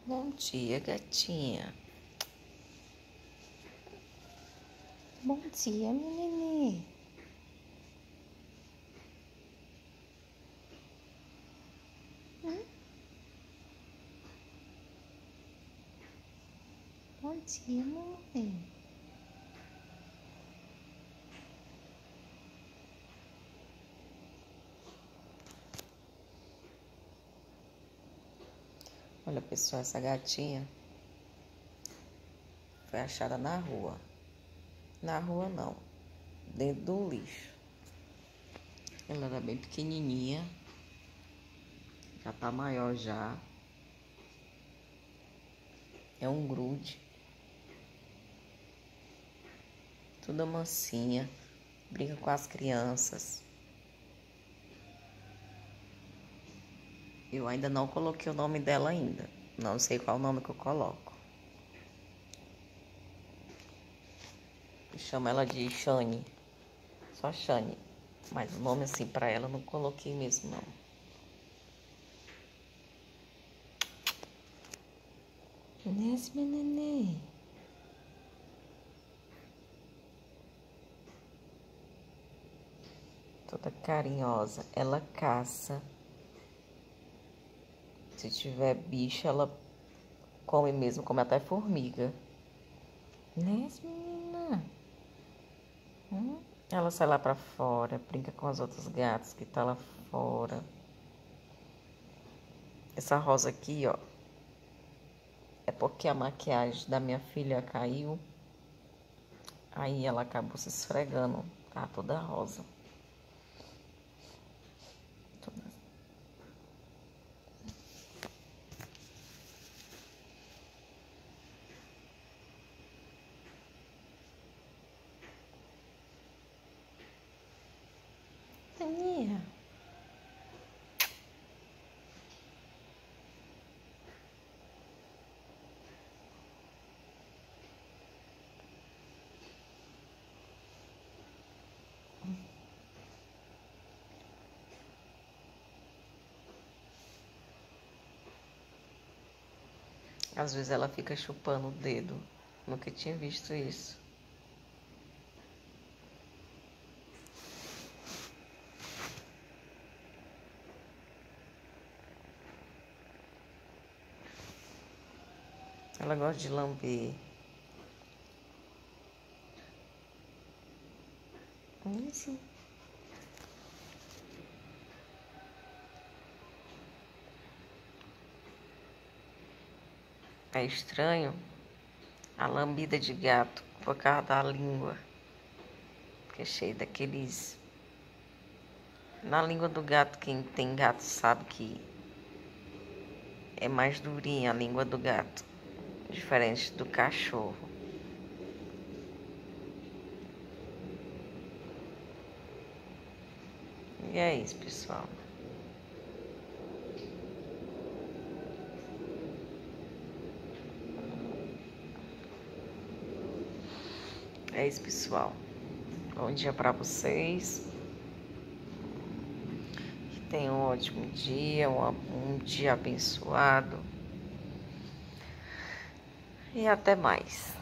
Bom dia, gatinha. Bom dia, meu nenê. Bom dia, mamãe. Olha, pessoal, essa gatinha foi achada na rua. Na rua, não. Dentro do lixo. Ela era bem pequenininha. Já tá maior já. É um grude. Toda mansinha. Brinca com as crianças. Eu ainda não coloquei o nome dela ainda. Não sei qual o nome que eu coloco. Eu chamo ela de Shane. Só Shane. Mas o nome assim pra ela eu não coloquei mesmo, não. Nesse meu nenê. Toda carinhosa. Ela caça. Se tiver bicho, ela come mesmo. Come até formiga. Nesse menina. Ela sai lá pra fora. Brinca com os outros gatos que tá lá fora. Essa rosa aqui, ó. É porque a maquiagem da minha filha caiu. Aí ela acabou se esfregando. Tá toda rosa. Aninha. Às vezes ela fica chupando o dedo. Nunca tinha visto isso. Ela gosta de lamber. Isso. É estranho a lambida de gato por causa da língua. Que é cheio daqueles... Na língua do gato, quem tem gato sabe que é mais durinha a língua do gato. Diferente do cachorro. E é isso, pessoal. É isso, pessoal. Bom dia pra vocês. Que tenham um ótimo dia, um dia abençoado. E até mais.